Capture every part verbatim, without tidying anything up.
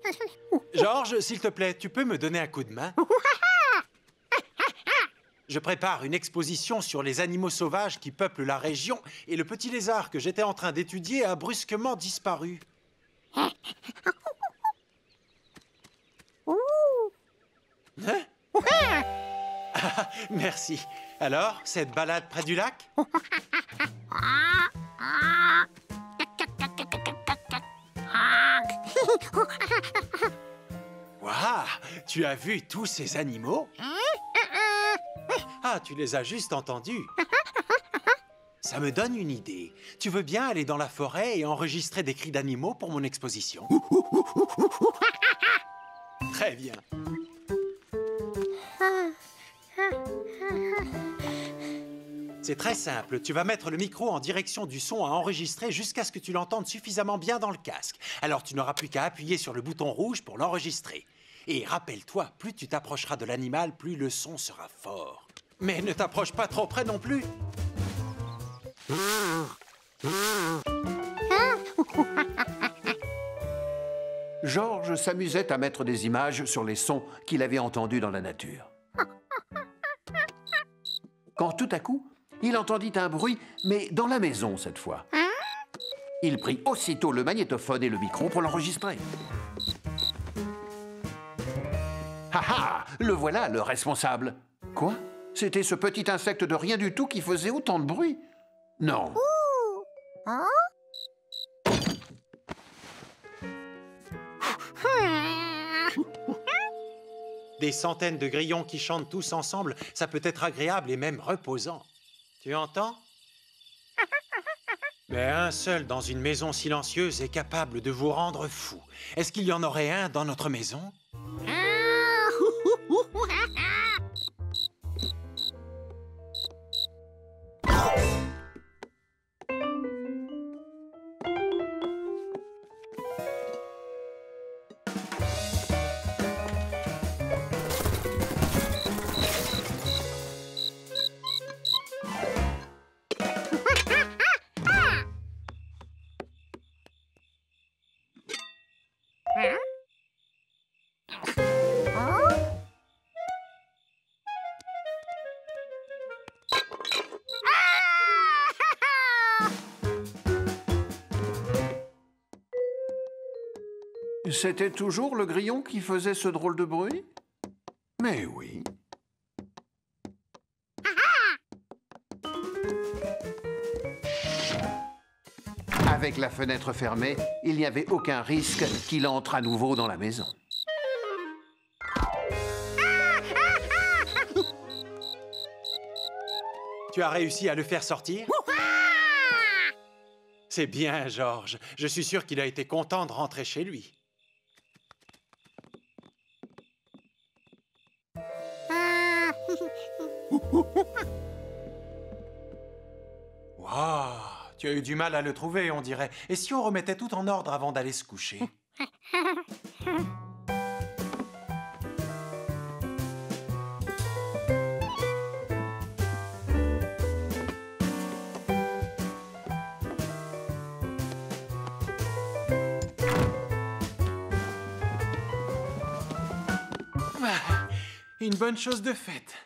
Georges, s'il te plaît, tu peux me donner un coup de main? Je prépare une exposition sur les animaux sauvages qui peuplent la région et le petit lézard que j'étais en train d'étudier a brusquement disparu. Hein? Ah, merci. Alors, cette balade près du lac? Waouh! Tu as vu tous ces animaux? Ah, tu les as juste entendus. Ça me donne une idée. Tu veux bien aller dans la forêt et enregistrer des cris d'animaux pour mon exposition? Très bien. C'est très simple. Tu vas mettre le micro en direction du son à enregistrer jusqu'à ce que tu l'entendes suffisamment bien dans le casque. Alors, tu n'auras plus qu'à appuyer sur le bouton rouge pour l'enregistrer. Et rappelle-toi, plus tu t'approcheras de l'animal, plus le son sera fort. Mais ne t'approche pas trop près non plus. Georges s'amusait à mettre des images sur les sons qu'il avait entendus dans la nature. Quand tout à coup, il entendit un bruit, mais dans la maison cette fois. Il prit aussitôt le magnétophone et le micro pour l'enregistrer. Ah ah! Le voilà, le responsable. Quoi? C'était ce petit insecte de rien du tout qui faisait autant de bruit? Non. Hein? Des centaines de grillons qui chantent tous ensemble, ça peut être agréable et même reposant. Tu entends? Mais un seul dans une maison silencieuse est capable de vous rendre fou. Est-ce qu'il y en aurait un dans notre maison? C'était toujours le grillon qui faisait ce drôle de bruit? Mais oui. Avec la fenêtre fermée, il n'y avait aucun risque qu'il entre à nouveau dans la maison. Tu as réussi à le faire sortir? C'est bien, Georges. Je suis sûr qu'il a été content de rentrer chez lui. Waouh! Tu as eu du mal à le trouver, on dirait. Et si on remettait tout en ordre avant d'aller se coucher? Une bonne chose de faite.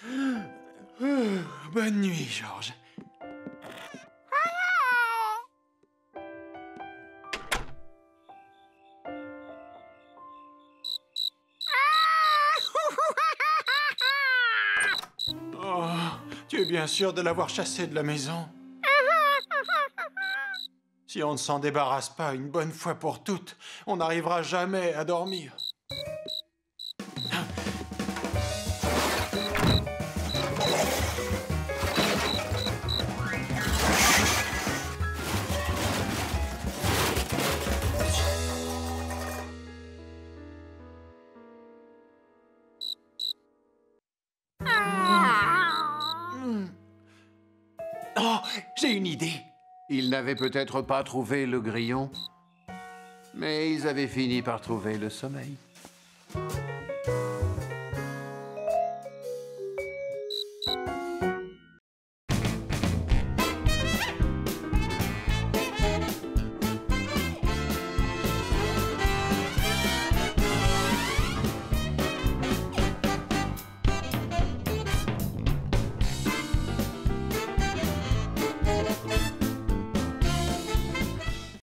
Bonne nuit, Georges. Oh, tu es bien sûr de l'avoir chassé de la maison? Si on ne s'en débarrasse pas une bonne fois pour toutes, on n'arrivera jamais à dormir. Oh, j'ai une idée. Ils n'avaient peut-être pas trouvé le grillon, mais ils avaient fini par trouver le sommeil.